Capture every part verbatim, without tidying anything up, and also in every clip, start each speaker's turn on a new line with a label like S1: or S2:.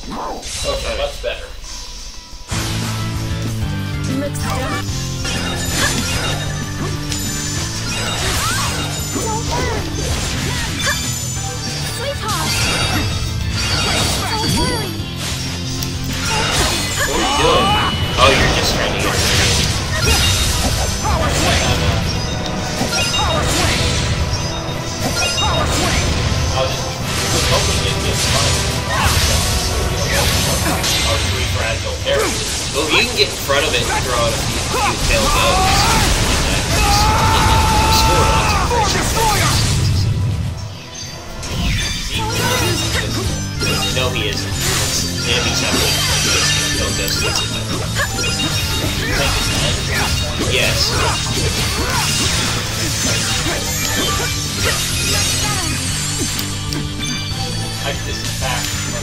S1: Okay, much better.
S2: Looks better. Don't worry. Sweetheart. Don't worry.
S1: What are you doing? Oh, you're just trying to get rid
S3: Power swing! Power swing! Power swing!
S1: I'll just was hoping you'd get fine. Our three fragile characters. Well, if you can get in front of it and throw out a few, few tail goes, score lots of crazy. No, he isn't. Yeah, he's not really no this. Yes. Like this attack.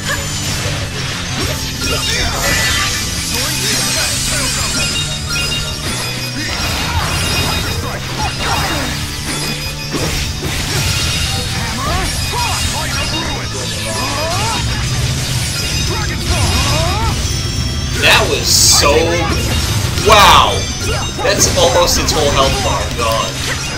S1: That was so... Wow! That's almost its whole health bar gone.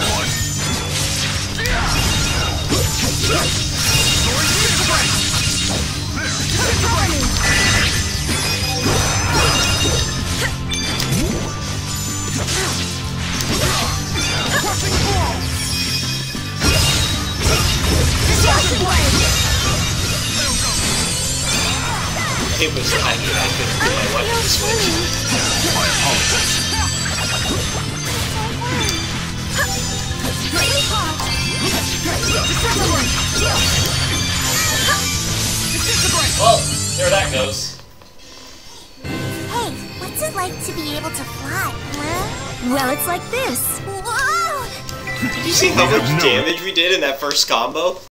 S1: It was lagging, I couldn't get my weapon to switch. Well, there that goes.
S2: Hey, what's it like to be able to fly, huh? Well, it's like this. Whoa!
S1: Did you see how much damage we did in that first combo?